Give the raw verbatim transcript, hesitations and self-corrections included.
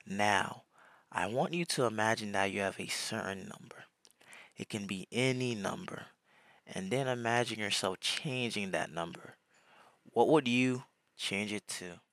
Now, I want you to imagine that you have a certain number. It can be any number. And then imagine yourself changing that number. What would you change it to?